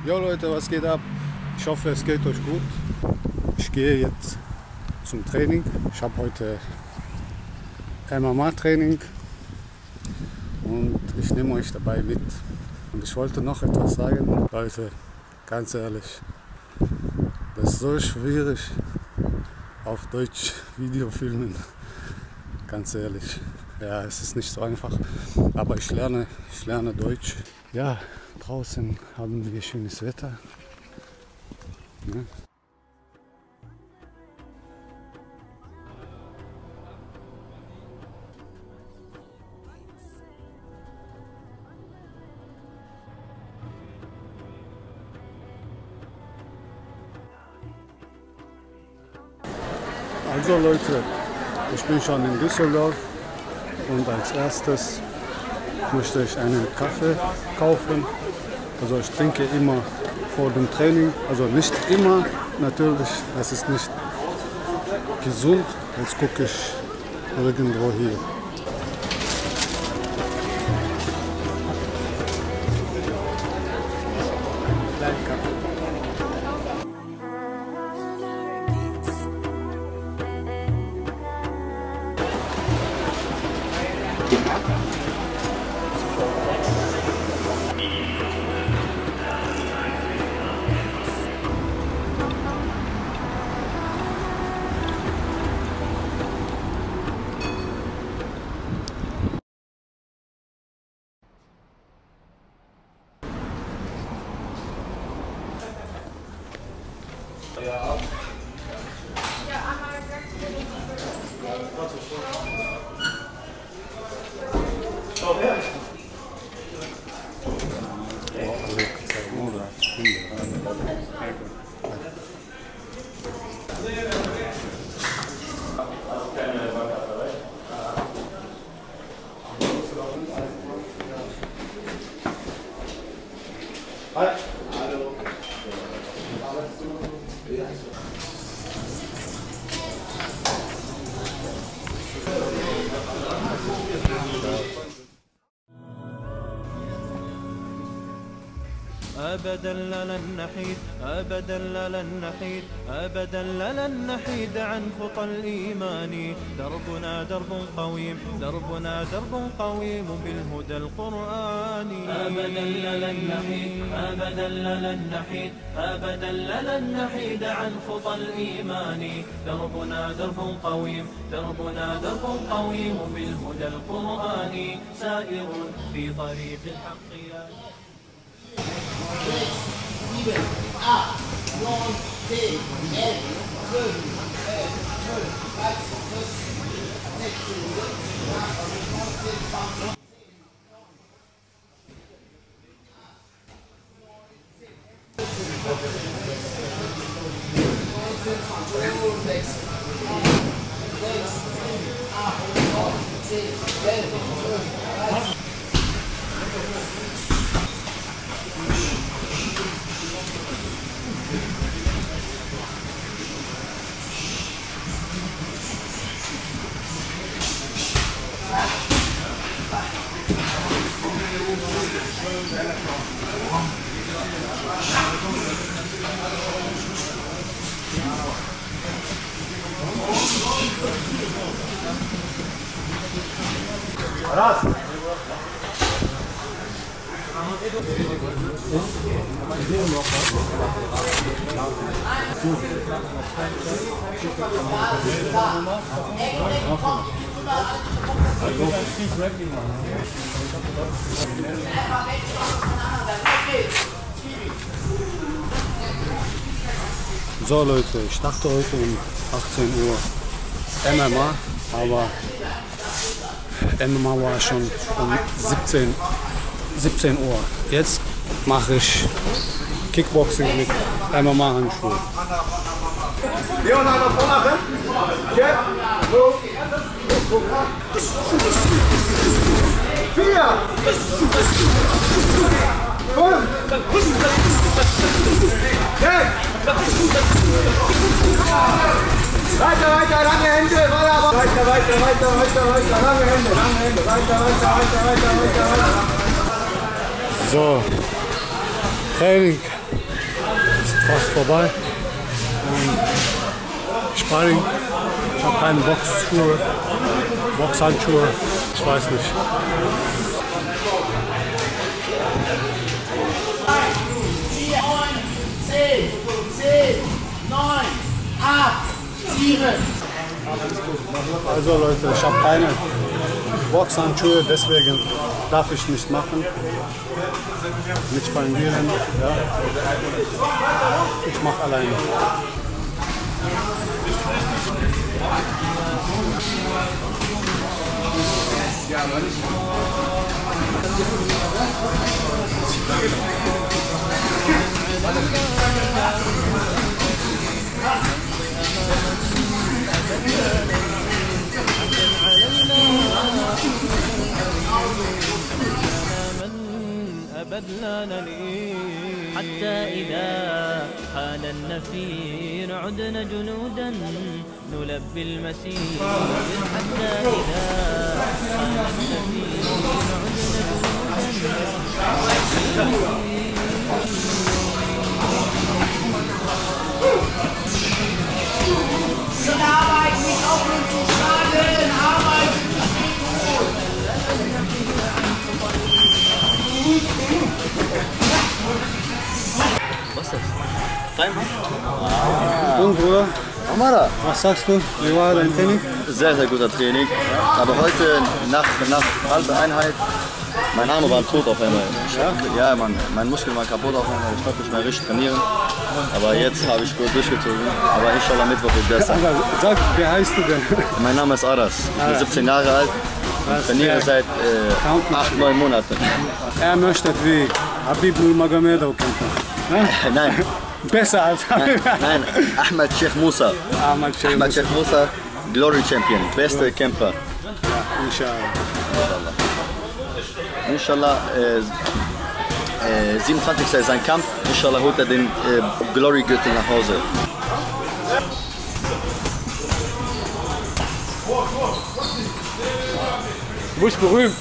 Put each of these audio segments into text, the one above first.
Jo Leute, was geht ab? Ich hoffe, es geht euch gut. Ich gehe jetzt zum Training. Ich habe heute MMA-Training und ich nehme euch dabei mit. Und ich wollte noch etwas sagen. Leute, ganz ehrlich, das ist so schwierig auf Deutsch Video filmen. Ganz ehrlich. Ja, es ist nicht so einfach, aber ich lerne Deutsch. Ja, draußen haben wir schönes Wetter. Ja. Also Leute, ich bin schon in Düsseldorf und als erstes möchte ich einen Kaffee kaufen. Also ich trinke immer vor dem Training, also nicht immer, natürlich, das ist nicht gesund. Jetzt gucke ich irgendwo hier. Ja. أبدا لن نحيد أبدا لن نحيد أبدا لن نحيد عن خطى الإيمان دربنا درب قويم دربنا درب قويم بالهدى القرآني أبدا لن نحيد أبدا لن نحيد أبدا لن نحيد عن خطى الإيمان دربنا درب قويم دربنا درب قويم بالهدى القرآني سائر في طريق الحق يا 7, 8, 9, 10, 11, 12, 13, Raz. So Leute, ich dachte heute um 18 Uhr MMA, aber MMA war schon um 17 Uhr. Jetzt mache ich Kickboxing mit MMA-Handschuhen. Leonardo, vormachen. Jetzt. Los. 4. 5. 6. Weiter, lange Hände, weiter, lange Hände, weiter. So, Training fast vorbei. Sparring, ich habe keine Boxschuhe, Boxhandschuhe, ich weiß nicht. 10, 9, 8, 7. Also Leute, ich habe keine Boxhandschuhe, deswegen darf ich nicht machen. Nicht spandieren, ja. Ich mache alleine. حتى إذا حان النفير عدنا جنودا نلبي المسير حتى إذا حان النفير عدنا Wir arbeiten nicht auf uns zu schlagen, arbeiten! Was ist das? Timer? Und Bruder, Amara. was sagst du? Wie war dein Training? Sehr, sehr guter Training. Aber heute nach halbe Einheit, mein Arm war tot auf einmal. Ja, Mann, mein Muskel war kaputt auf einmal. Ich konnte nicht mehr richtig trainieren. Aber jetzt habe ich gut durchgezogen. Aber inshallah Mittwoch wird besser. Aber sag, wie heißt du denn? Mein Name ist Aras. Ich bin 17 Jahre alt. Ich trainiere seit 8-9 Monaten. Er möchte wie Habib Nurmagomedov kämpfen. Nein. Besser als Habib. Nein, Ahmed Sheikh Musa. Ahmed Sheikh Musa, Glory Champion, bester Kämpfer. Ja, Inshallah, inshallah. 27. ist sein Kampf. Inshallah holt er den Glory-Gürtel nach Hause. Du bist berühmt.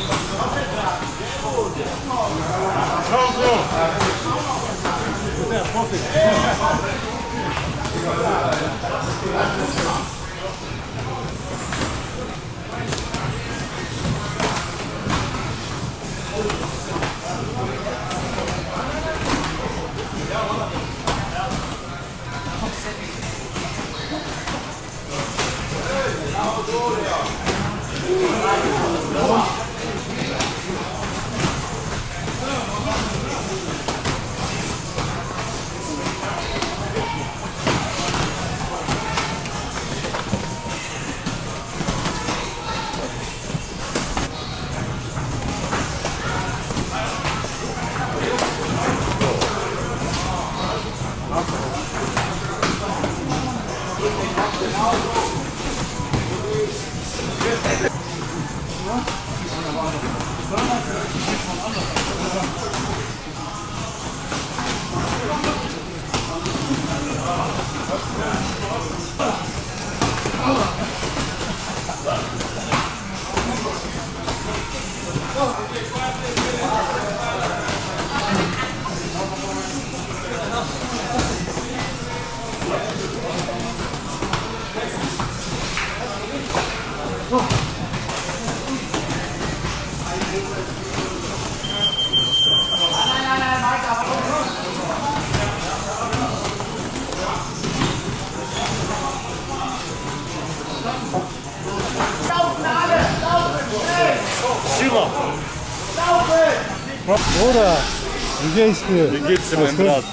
Bruder, wie geht's dir? Wie geht's dir, mein Bruder?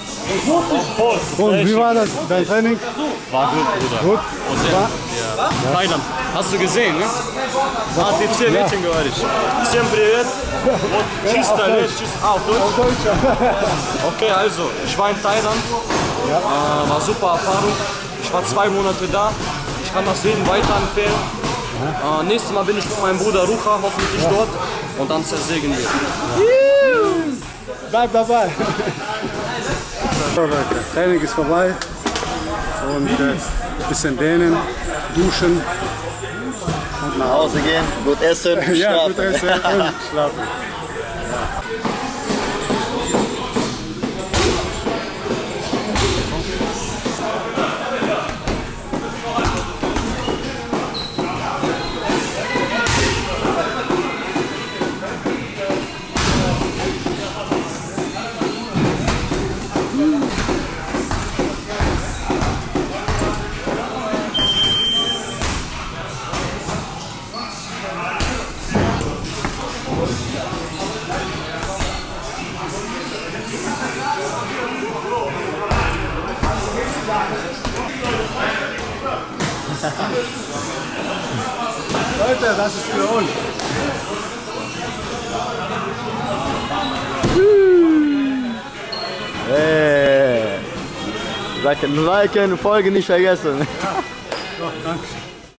Und wie war das, dein Training? War gut, Bruder. Gut? Und sehr gut. Thailand. Hast du gesehen, ne? А, все этим говоришь. Всем привет. Вот чисто лечь, auf Deutsch. Okay, also, ich war in Thailand. War super Erfahrung. Ich war 2 Monate da. Ich kann das jedem weiterempfehlen. Nächstes Mal bin ich mit meinem Bruder Rucha, hoffentlich dort. Und dann zersägen wir. Bleib dabei. So Leute, Training ist vorbei. Und jetzt ein bisschen dehnen, duschen. Und Nach Hause gehen, gut essen, schlafen. Ja, gut essen und schlafen. Ja. Leute, das ist für uns. Hey. Liken, Folge nicht vergessen. Ja, danke.